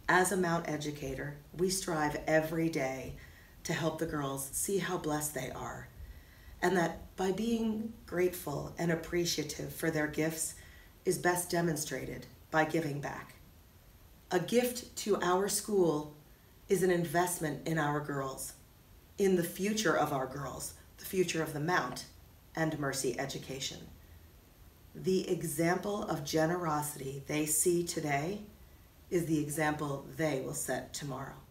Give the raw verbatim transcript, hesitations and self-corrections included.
As a Mount educator, we strive every day to help the girls see how blessed they are, and that by being grateful and appreciative for their gifts is best demonstrated by giving back. A gift to our school is an investment in our girls, in the future of our girls, the future of the Mount and Mercy education. The example of generosity they see today is the example they will set tomorrow.